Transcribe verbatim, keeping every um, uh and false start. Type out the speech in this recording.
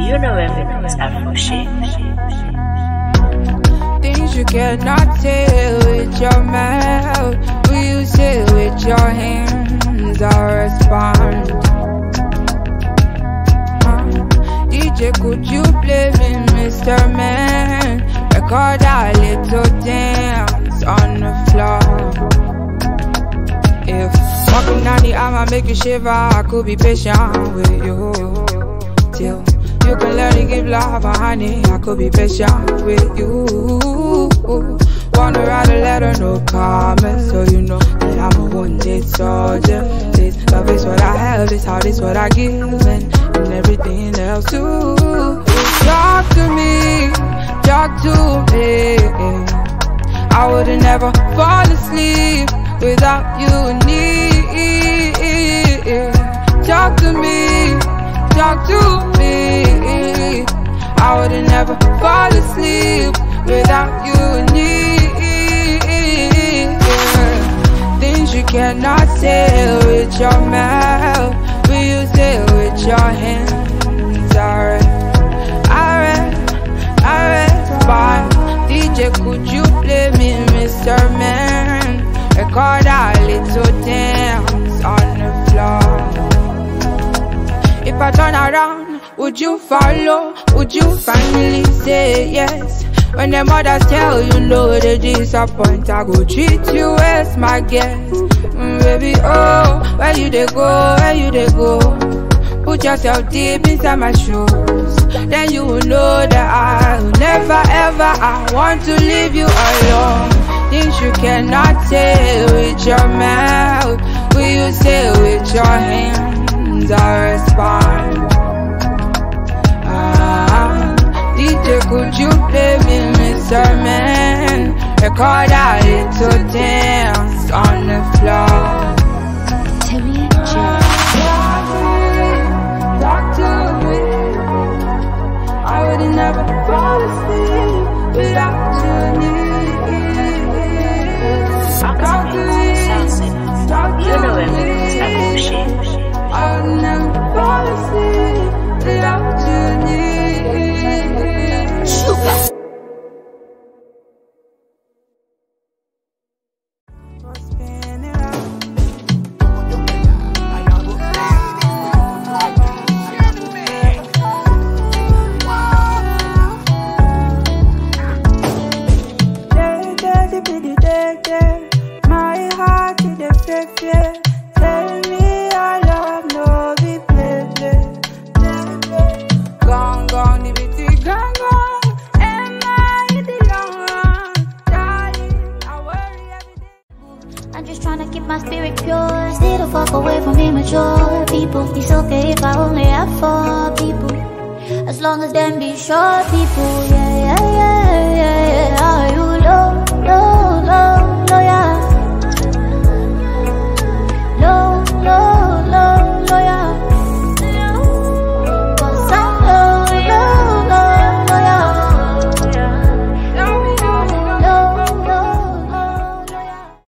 You know everything's afro-pop. Things you cannot say with your mouth, will you say with your hands? I respond. uh, D J, could you play me, Mister Man? Record a little dance on the floor. If walking down the aisle I make you shiver, I could be patient with you till you can learn to give love, honey. I could be patient with you. Wanna write a letter, no comments, so you know that I'm a wounded soldier. This love is what I have, this heart is what I give, and, and everything else too. Talk to me, talk to me. I would've never fall asleep without you near. Talk to me, talk to me. I would've never fall asleep without you near. Things you cannot say with your mouth, will you say with your hands? Alright, alright, alright, fine. D J, could you play me, Mister Man? Record a little dance on the floor. If I turn around, would you follow? Would you finally say yes? When the mothers tell you no, they disappoint. I go treat you as my guest, mm, baby. Oh, where you they go? Where you they go? Put yourself deep inside my shoes, then you will know that I will never ever I want to leave you alone. Things you cannot say with your mouth, will you say with your hands? I respond. Ah, D J, could you play me, Mister Man? Record a little dance on the floor. Timmy Talk to me. I would never fall asleep without you near. Talk to me. Talk to You know everything's afro-pop. I would never fall asleep without you near. Sugar. My heart to the fair. Tell me I love no be play play. Gone gone the bitty gone gone. Am I in the long run? Darling, I worry every day. I'm just trying to keep my spirit pure. Stay the fuck away from immature people. It's okay if I only have four people, as long as them be short people. Yeah, yeah, yeah.